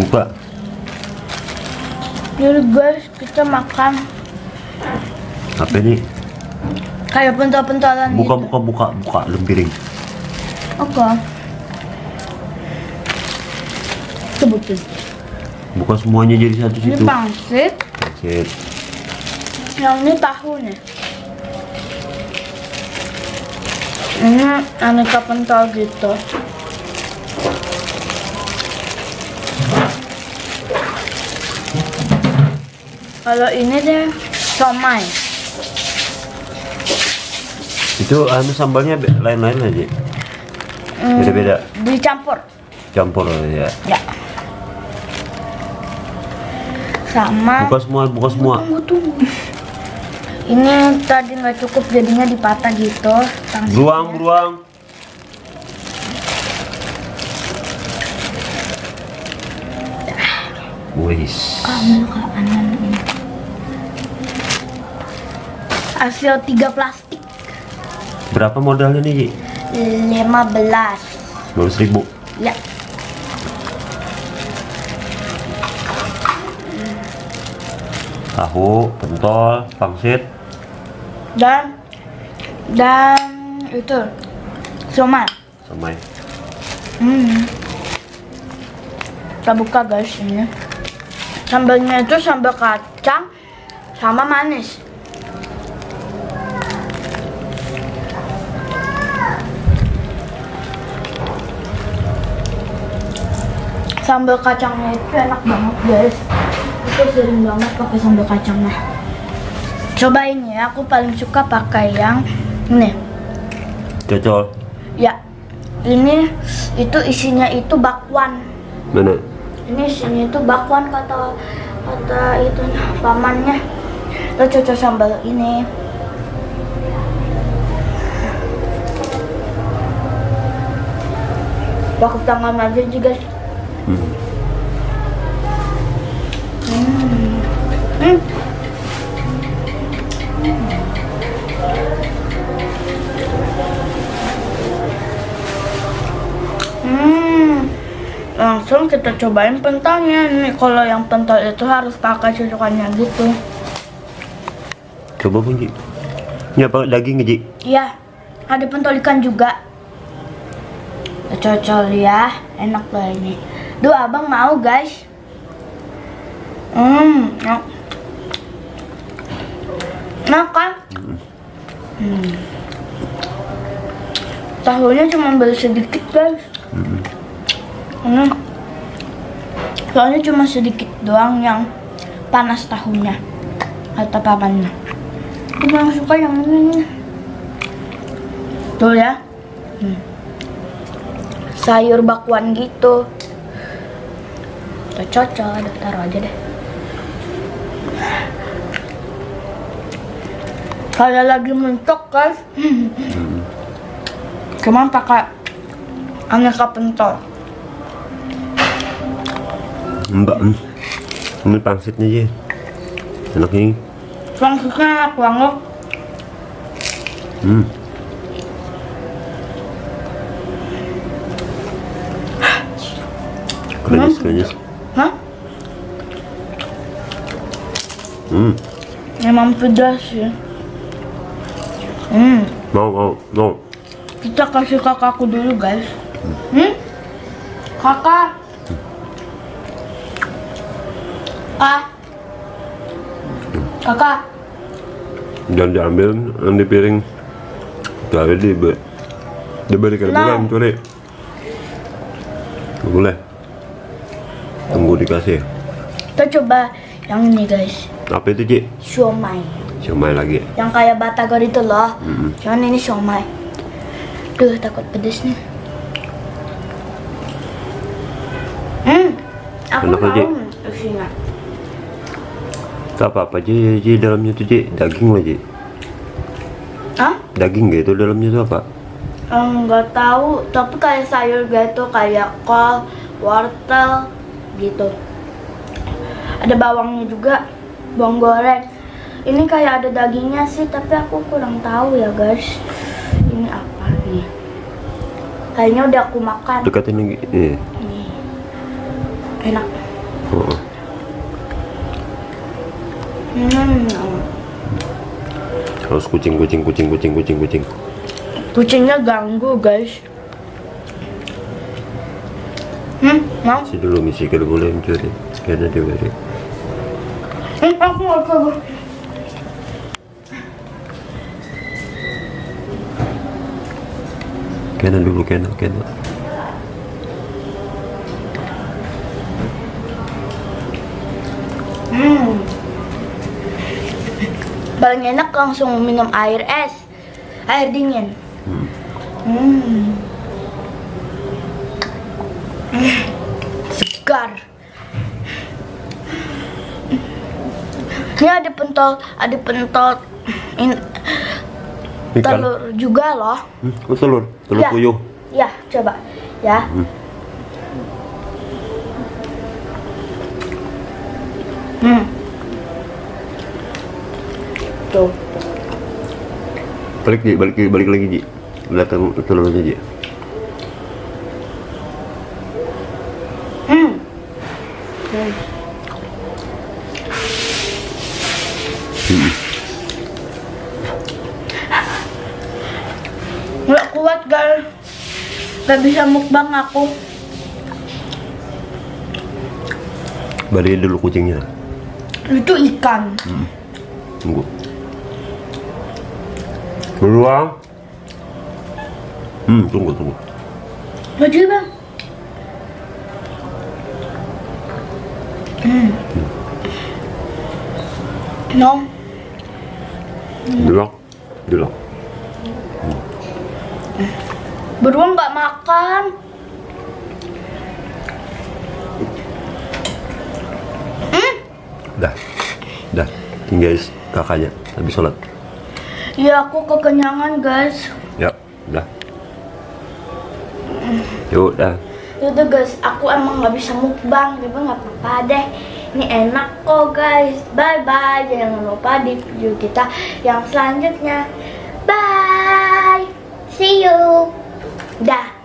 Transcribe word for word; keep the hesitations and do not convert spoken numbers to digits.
Buka. Jadi guys, kita makan Apa ini? kayak pentol-pentolan Buka, gitu. buka, buka, buka dalam piring. Oke. Sebutin. Buka semuanya jadi satu Ini situ. pangsit, Pangsit. yang ini tahu nih. Ini aneka pentol gitu. Kalau ini deh somai. Itu anu sambalnya be- lain-lain aja. Hmm, Beda-beda. dicampur. Campur ya. Ya. Sama. Buka semua, buka semua. Tunggu tunggu. Ini tadi nggak cukup jadinya dipatah gitu. pangsitnya. Beruang, beruang. Wis. Ambil ke kanan ini. Hasil tiga plastik. Berapa modalnya nih, Ji? lima belas. lima belas ribu. Ya. Tahu, pentol, pangsit. Dan dan itu somai. Sama ya. Hmm. Kita buka guys ini. Sambalnya itu sambal kacang sama manis. Sambal kacangnya itu enak banget guys. Aku sering banget pakai sambal kacangnya. Cobain ya, aku paling suka pakai yang ini. Cocol. Ya, ini itu isinya itu bakwan. Mana? Ini isinya itu bakwan kata kata itu pamannya. Kita cocok sambal ini. Pakai tangan aja juga. Hmm. Hmm. Hmm. Hmm. Langsung kita cobain pentolnya nih. Kalau yang pentol itu harus pakai cucukannya gitu. Coba pun, Ji. Ini apa daging, Ji? Iya, ada pentol ikan juga. Kita cocol ya, enak loh ini. Duh, abang mau guys. Hmm, enak. Enak kan? Hmm. Tahunya cuma beli sedikit guys. Hmm. Ini soalnya cuma sedikit doang yang panas tahunya atau pamannya. Aku paling suka yang ini nih. Tuh ya. Hmm. Sayur bakwan gitu. Kita cocok, ada taruh aja deh. Kayak lagi mentok guys. Hmm. Cuman pakai aneka pentol. Mbak, hmm. Ini pangsitnya, Ji. Enak ini. Pangsitnya enak banget. Hmm. Krenyes, krenyes. Hah? Hmm. Emang pedas ya. Hmm. Mau, mau, mau. Kita kasih kakakku dulu guys. Hmm? Kakak. Ah. Kakak. Jangan diambil yang di piring. Tapi di diberikan Nah. bulan, curi. Boleh. Tunggu dikasih. Kita coba yang ini guys. Apa itu, Ji? Siomay. Siomay lagi. Yang kayak batagor itu loh. Mm-mm. Cuman ini siomay. Duh, takut pedes nih. Hmm. Aku Enak mau aja. isinya. Tak apa-apa, Ji, Ji, dalamnya tuh, Ji. Daging lah, Ji. Hah? Daging gitu dalamnya tuh apa? Enggak tahu, tapi kayak sayur gitu, kayak kol, wortel gitu. Ada bawangnya juga, bawang goreng. Ini kayak ada dagingnya sih, tapi aku kurang tahu ya guys. Ini apa nih? Kayaknya udah aku makan. Dekatin lagi. Iya. Nih. Enak. Oh. Hmm. Harus kucing, kucing, kucing, kucing, kucing, kucing. Kucingnya ganggu, guys. Hmm, mau? Si dulu misi kalau boleh mencuri. Kayaknya dia beri. Hmm, aku mau ke. Kena dulu, kena, kena. Hmm. Paling enak langsung minum air es, air dingin. Hmm. Hmm. Segar. Ini ada pentol, ada pentol in, Ikan. telur juga loh. Hmm, oh, telur, telur Ya. puyuh. Ya, coba ya. Hmm. Hmm. Tuh. Balik, Ji, balik, balik lagi, Ji. Belakang telurnya, Ji. Hmm. Hmm. Hmm. Nggak kuat, guys. Gak bisa mukbang aku. Balikin dulu kucingnya. Itu ikan. Hmm. Tunggu. Beruang. Hmm, tunggu, tunggu. Baju bang. Hmm. No. Dulu, dulu. Beruang nggak makan. Hmm? Dah, dah. Tinggal kakaknya. Habis sholat. Ya aku kekenyangan, guys. Ya, dah. Yuk, dah. Yaudah guys, aku emang nggak bisa mukbang, tapi nggak apa-apa deh. Ini enak kok guys. Bye bye. Jangan lupa di video kita yang selanjutnya. Bye. See you. Dah.